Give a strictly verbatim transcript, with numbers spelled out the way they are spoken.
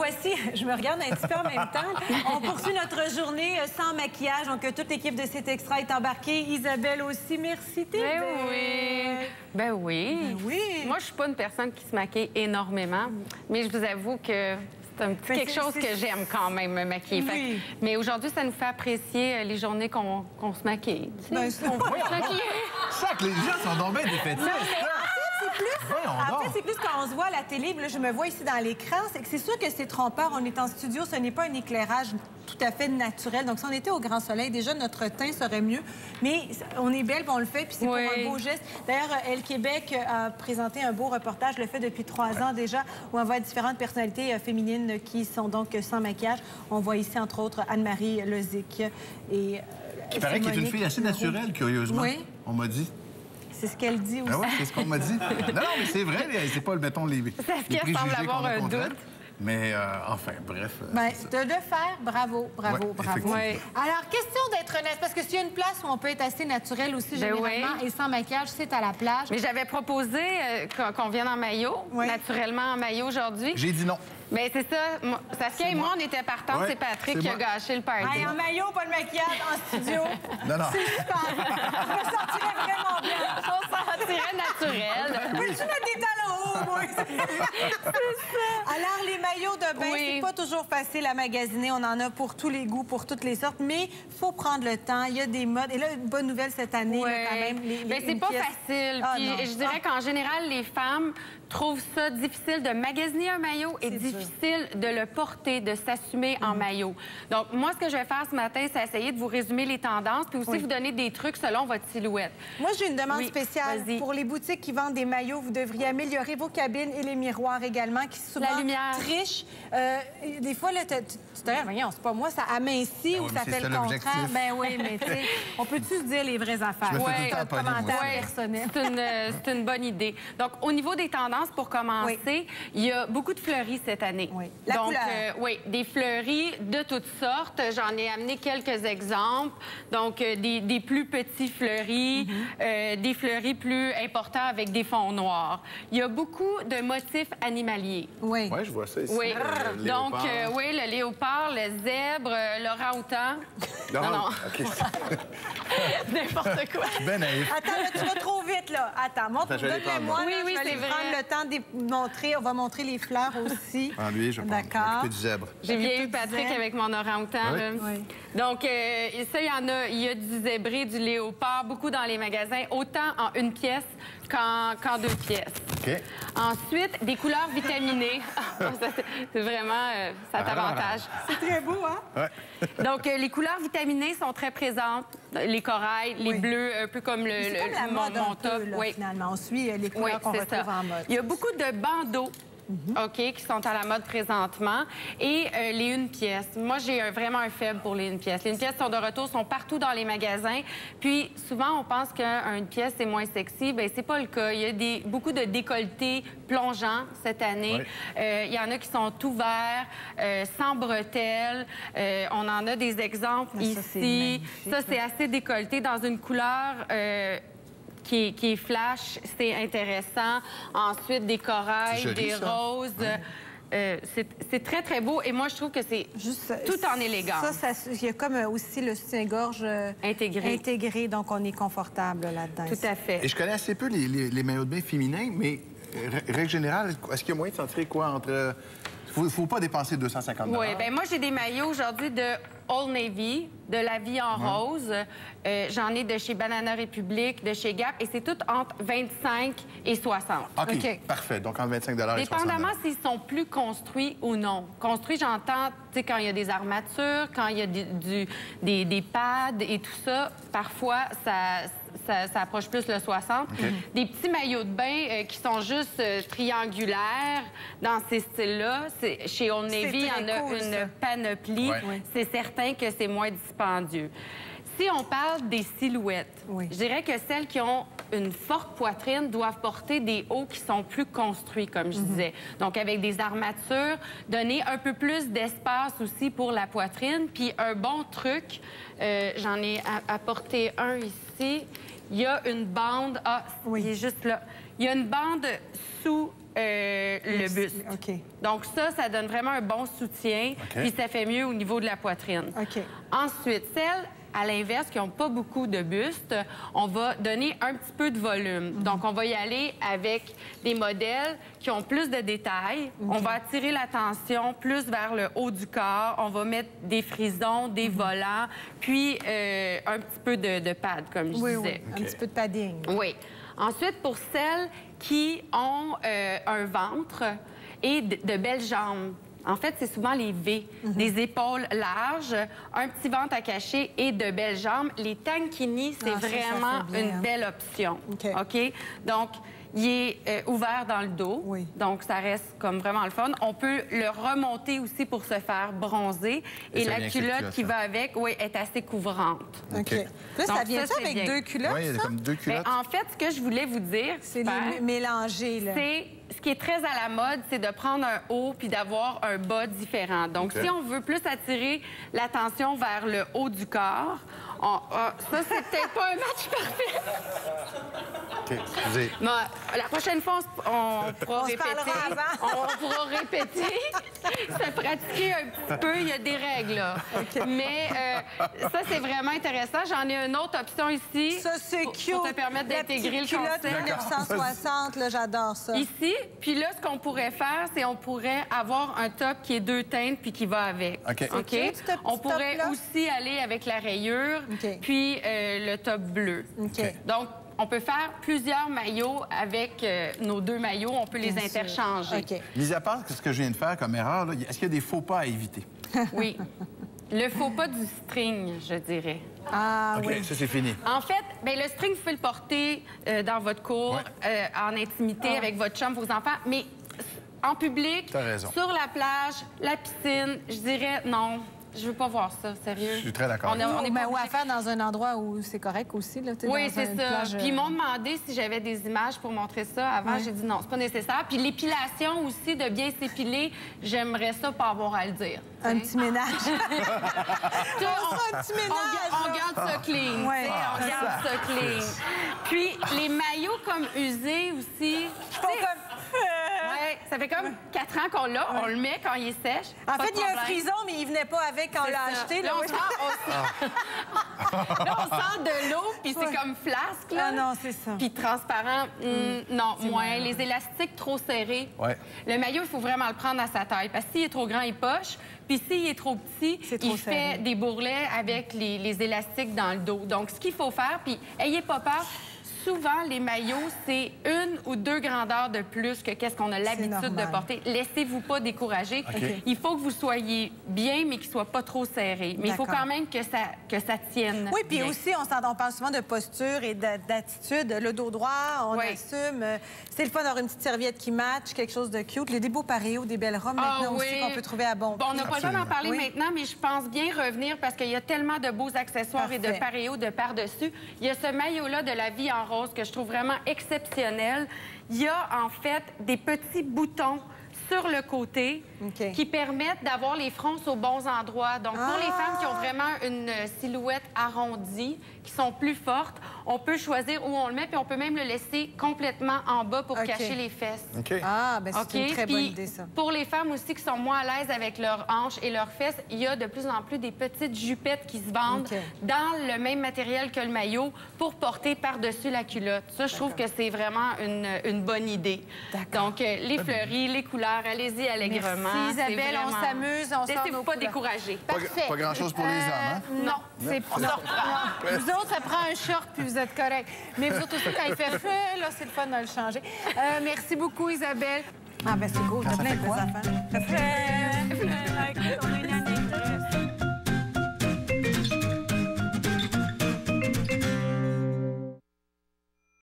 voici, je me regarde un petit peu en même temps. On poursuit notre journée sans maquillage. Donc, toute l'équipe de C'est Extra est embarquée. Isabelle aussi, merci. Ben oui. Ben oui. Ben oui. Moi, je suis pas une personne qui se maquille énormément, mais je vous avoue que c'est un petit quelque chose que j'aime quand même, me maquiller. Oui. Fait, mais aujourd'hui, ça nous fait apprécier les journées qu'on qu'on se maquille. Tu sais, Ben, on va se maquiller. Ça, que les gens sont donc bien défaitifs. C'est plus, en fait, c'est plus quand on se voit à la télé, là, je me vois ici dans l'écran, c'est que c'est sûr que c'est trompeur. On est en studio, ce n'est pas un éclairage tout à fait naturel. Donc, si on était au grand soleil, déjà, notre teint serait mieux. Mais on est belle, puis on le fait, puis c'est Oui. pour un beau geste. D'ailleurs, Elle Québec a présenté un beau reportage, le fait depuis trois ans déjà, où on voit différentes personnalités féminines qui sont donc sans maquillage. On voit ici, entre autres, Anne-Marie Lozic et... Il paraît qu'elle est une fille assez naturelle, curieusement. Oui. On m'a dit. C'est ce qu'elle dit aussi. Ah ouais, c'est ce qu'on m'a dit. Non, non, mais c'est vrai, c'est pas, mettons, les, les qu'elle semble avoir un doute. Mais euh, enfin, bref. Bien, de le faire, bravo, bravo, ouais, bravo. Ouais. Alors, question d'être honnête, parce que s'il y a une place où on peut être assez naturel aussi, Ben généralement, oui. et sans maquillage, c'est à la plage. Mais j'avais proposé euh, qu'on qu'on vienne en maillot, Oui. naturellement en maillot aujourd'hui. J'ai dit non. Mais c'est ça. Moi, Saskia et moi, on était partants. Ouais, c'est Patrick c'est qui a moi. gâché le party. Hey, en maillot, pas de maquillage, en studio. Non, non. C'est super. Je me sentirais vraiment bien. On s'en sentirait naturel. Peux-tu mettre des talons hauts, moi? C'est ça. Alors, les maillots de bain, Oui. c'est pas toujours facile à magasiner. On en a pour tous les goûts, pour toutes les sortes. Mais il faut prendre le temps. Il y a des modes. Et là, une bonne nouvelle cette année, Ouais. là, quand même. Les, les, Mais c'est une pas pièce- facile. Ah, Puis non. je dirais qu'en général, les femmes trouvent ça difficile de magasiner un maillot et C'est difficile de le porter, de s'assumer en maillot. Donc, moi, ce que je vais faire ce matin, c'est essayer de vous résumer les tendances puis aussi Oui. vous donner des trucs selon votre silhouette. Moi, j'ai une demande Oui, spéciale. vas-y. Pour les boutiques qui vendent des maillots, vous devriez améliorer vos cabines et les miroirs également, qui souvent La lumière. trichent. Euh, des fois, là, tu te dis, voyons, c'est pas moi, ça amincit Ben ou oui, ça mais fait c'est le ça contraire. l'objectif. Ben oui, mais tu sais, on peut-tu se dire les vraies affaires? Je me fais Ouais. tout le temps C'est un pogner, moi. commentaire Ouais, personnel. c'est une, euh, c'est une bonne idée. Donc, au niveau des tendances, pour commencer, il y a beaucoup de fleuris cette année. Oui. La Donc, couleur. euh, oui, des fleuris de toutes sortes. J'en ai amené quelques exemples. Donc, euh, des, des plus petits fleuris, Mm-hmm. euh, des fleuris plus importants avec des fonds noirs. Il y a beaucoup de motifs animaliers. Oui. Oui, je vois ça ici. Oui. Le Donc, léopard. euh, oui, le léopard, le zèbre, euh, l'orang-outan. Non, non, non. OK. N'importe quoi. Ben naïf. Attends, là, tu vas trop vite, là. Attends, montre, Attends, je vais les donne-le-moi. prendre, moi. là, Oui, oui, je vais c'est aller vrai. prendre le temps de les montrer. On va montrer les fleurs aussi. En lui, je vais prendre- D'accord. m'occuper du zèbre. J'ai bien Avec eu tout Patrick zèbre. avec mon orang-outan. Oui. là. Oui. Donc, euh, ça, il y en a. Il y a du zébré, du léopard, beaucoup dans les magasins, autant en une pièce qu'en qu'en deux pièces. OK. Ensuite, des couleurs vitaminées. Ça, c'est- c'est vraiment... euh, ça t'avantage. C'est très beau, hein? Ouais. Donc, euh, les couleurs vitaminées sont très présentes. Les corails, les Oui. bleus, un peu comme le, C'est le- comme la mon, mode mon un top. peu, là, Oui. finalement. On suit euh, les Oui, couleurs qu'on c'est retrouve ça. en mode. Il y a beaucoup de bandeaux. OK, qui sont à la mode présentement. Et euh, les une pièce. Moi, j'ai un- vraiment un faible pour les une pièce. Les une pièce sont de retour, sont partout dans les magasins. Puis, souvent, on pense qu'une pièce, c'est moins sexy. Bien, c'est pas le cas. Il y a des, beaucoup de décolletés plongeants cette année. Oui. Euh, il y en a qui sont ouverts, euh, sans bretelles. Euh, on en a des exemples Ah, ça, c'est ici. magnifique, Ça, c'est assez décolleté dans une couleur... euh, Qui est, qui est flash, c'est intéressant. Ensuite, des corails, C'est joli, des ça. roses. Euh, c'est c'est très, très beau. Et moi, je trouve que c'est Juste, euh, tout en élégance. Ça, ça, il y a comme euh, aussi le soutien-gorge euh, Intégré. intégré, donc on est confortable là-dedans. Tout à fait. Et je connais assez peu les, les, les maillots de bain féminins, mais euh, règle générale, est-ce qu'il y a moyen de s'en tirer quoi entre... Faut, faut pas dépenser deux cent cinquante Oui, bien moi, j'ai des maillots aujourd'hui de Old Navy, de La Vie en rose. Euh, J'en ai de chez Banana Republic, de chez Gap, et c'est tout entre vingt-cinq et soixante. OK, OK. parfait. Donc, entre vingt-cinq et soixante Dépendamment s'ils sont plus construits ou non. Construits, j'entends, tu sais, quand il y a des armatures, quand il y a des, du, des, des pads et tout ça, parfois, ça, ça, ça approche plus le soixante. Des petits maillots de bain euh, qui sont juste euh, triangulaires dans ces styles-là. C'est- Chez Old C'est Navy, il y en très a cool, une ça. panoplie. Ouais. Oui. C'est certain que c'est moins dispendieux. Si on parle des silhouettes, Oui. je dirais que celles qui ont une forte poitrine doivent porter des hauts qui sont plus construits, comme je disais. Donc, avec des armatures, donner un peu plus d'espace aussi pour la poitrine. Puis, un bon truc, euh, j'en ai a- apporté un ici. Il y a une bande... Ah, Oui. il est juste là. Il y a une bande sous... euh, le buste. OK. Donc ça, ça donne vraiment un bon soutien, OK. puis ça fait mieux au niveau de la poitrine. OK. Ensuite, celles, à l'inverse, qui n'ont pas beaucoup de buste, on va donner un petit peu de volume. Mm-hmm. Donc, on va y aller avec des modèles qui ont plus de détails. Okay. On va attirer l'attention plus vers le haut du corps. On va mettre des frisons, des Mm-hmm. volants, puis euh, un petit peu de, de pad, comme je Oui, disais. oui, un petit peu de padding. Oui. Ensuite, pour celles qui ont euh, un ventre et de, de belles jambes, en fait, c'est souvent les V, Mm-hmm. des épaules larges, un petit ventre à cacher et de belles jambes. Les tankini, c'est Ah, ça, ça vraiment fait bien, une hein. belle option. OK. OK? Donc, il est euh, ouvert dans le dos. Oui. Donc, ça reste comme vraiment le fun. On peut le remonter aussi pour se faire bronzer. Et Et, ça la vient avec cette culotte culotte, qui là. va avec, oui, est assez couvrante. OK. OK. Là, ça Donc, vient ça, ça c'est avec bien. deux culottes, Oui, il y a ça? comme deux Ben, culottes. en fait, ce que je voulais vous dire, C'est super, les mélangés, là. c'est ce qui est très à la mode, c'est de prendre un haut puis d'avoir un bas différent. Donc, OK. si on veut plus attirer l'attention vers le haut du corps, on- ah, ça, c'est peut-être pas un match parfait. OK, excusez. Non, la prochaine fois, on, se- on pourra On se répéter. parlera avant. On pourra répéter, se pratiquer un petit peu. Il y a des règles, là. Mais euh, ça, c'est vraiment intéressant. J'en ai une autre option ici. Ça, c'est pour- cute. Pour te permettre La d'intégrer le petite culotte concept. mille neuf cent soixante, là, j'adore ça. Ici, puis là, ce qu'on pourrait faire, c'est on pourrait avoir un top qui est deux teintes puis qui va avec. OK. OK? cute, ce petit On pourrait top-là. aussi aller avec la rayure, OK. puis euh, le top bleu. OK. Donc, on peut faire plusieurs maillots avec euh, nos deux maillots. On peut les Bien sûr. interchanger. OK. Mis à part ce que je viens de faire comme erreur, là, est-ce qu'il y a des faux pas à éviter? Oui. Le faux pas du string, je dirais. Ah OK, oui. ça, c'est fini. En fait, ben, le string, vous pouvez le porter euh, dans votre cour, Ouais. euh, en intimité, avec votre chum, vos enfants, mais en public, T'as raison. sur la plage, la piscine, je dirais non. Je veux pas voir ça, sérieux. Je suis très d'accord. On, a- on est Ben, pas ou à obligé. faire dans un endroit où c'est correct aussi, là. tu sais, Oui, dans c'est une ça. plage, Puis ils euh, m'ont demandé si j'avais des images pour montrer ça. Avant, Ouais. j'ai dit non, c'est pas nécessaire. Puis l'épilation aussi, de bien s'épiler, j'aimerais ça pas avoir à le dire. Un t'sais. petit ménage. Tu sais, On fait un petit ménage, on, ga- on là. garde ça clean. Ouais. tu sais, Ah, on garde ça clean. Puis les maillots comme usés aussi. Font comme- Ouais, ça fait comme quatre ans qu'on l'a. On le met quand il est sèche. En pas fait, de il y a un problème. frison, mais il venait pas avec quand on C'est l'a ça. acheté. Là, on sort, on... là, on sort de l'eau, puis c'est Ouais. comme flasque, là. Ah non, c'est ça. Puis transparent, hum, non, moins. Les élastiques trop serrés. Ouais. Le maillot, il faut vraiment le prendre à sa taille. Parce que s'il est trop grand, il poche. Puis s'il est trop petit, C'est trop il serré. fait des bourrelets avec les, les élastiques dans le dos. Donc, ce qu'il faut faire, puis ayez pas peur, souvent, les maillots, c'est une ou deux grandeurs de plus que qu'est-ce qu'on a l'habitude de normal. porter. Laissez-vous pas décourager. OK. Il faut que vous soyez bien, mais qu'il soit pas trop serré. Mais il faut D'accord. quand même que ça, que ça tienne. Oui, puis bien. aussi, on, s'en- on parle souvent de posture et de- d'attitude. Le dos droit, on Oui. assume. Euh, C'est le fun d'avoir une petite serviette qui match, quelque chose de cute. Les des beaux paréos, des belles robes Ah maintenant oui. aussi qu'on peut trouver à bon Bon, on prix. n'a pas le temps d'en Absolument. parler Oui. maintenant, mais je pense bien revenir parce qu'il y a tellement de beaux accessoires et de Parfait. paréos de par-dessus. Il y a ce maillot-là de la vie en rose que je trouve vraiment exceptionnel. Il y a en fait des petits boutons sur le côté OK. qui permettent d'avoir les fronces aux bons endroits. Donc, pour Ah! les femmes qui ont vraiment une silhouette arrondie, qui sont plus fortes, on peut choisir où on le met, puis on peut même le laisser complètement en bas pour OK. cacher les fesses. OK. Ah, ben c'est OK? une très bonne Puis, idée, ça. pour les femmes aussi qui sont moins à l'aise avec leurs hanches et leurs fesses, il y a de plus en plus des petites jupettes qui se vendent OK. dans le même matériel que le maillot pour porter par-dessus la culotte. Ça, je trouve que c'est vraiment une, une bonne idée. D'accord. Donc, euh, les fleuris, les couleurs, allez-y allègrement. Merci, C'est Isabelle. On vraiment- s'amuse, on sort Laissez-vous nos pas couleurs. décourager. Pas, Parfait. pas grand-chose pour les hommes, hein? Non, c'est pas. Non. Vous autres, ça prend un short puis vous êtes correct. Mais vous autres aussi, quand il fait feu, là, c'est le fun de le changer. Euh, merci beaucoup, Isabelle. Ah, ben c'est cool. T'as Ça plein fait de belles quoi? affaires. Ça fait. Écoute, on a une